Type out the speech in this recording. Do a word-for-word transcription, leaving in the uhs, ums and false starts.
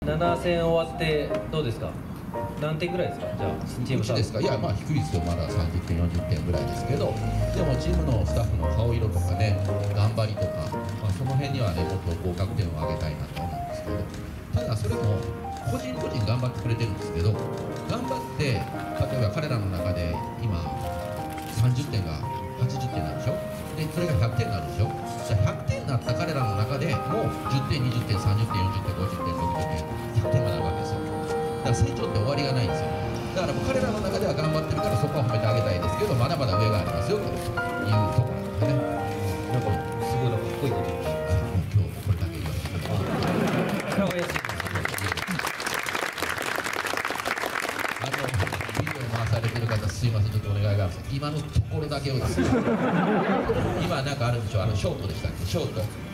なな戦終わってどうですか？何点ぐらいですか？じゃあチームうちですか？いやまあ低いですよ、まださんじゅってんよんじゅってんぐらいですけど、でもチームのスタッフの顔色とかね、頑張りとか、まあ、その辺にはねもっと合格点を上げたいなと思うんですけど、ただそれも個人個人頑張ってくれてるんですけど、頑張って例えば彼らの中で今さんじゅってんがはちじゅってんなんでしょ。でそれがひゃくてんになるでしょ。じゃあひゃくてんになった彼らの中でもうじゅってんにじゅってんさんじゅってんよんじゅってんごじゅってんろくじゅってんひゃくてんまであるわけですよ。だから成長って終わりがないんですよ。だからもう彼らの中では頑張ってるからそこは褒めてあげたいですけど、まだまだ上がありますよというところなんですね。 なんかすごいなんかかっこいいこと言って今日これだけ言わせてください。 かわいいですあのビデオ回されてる方すいません、ちょっとお願いがあるんです。今のところだけをですね今なんかあるんでしょう、あのショートでしたっけ、ショート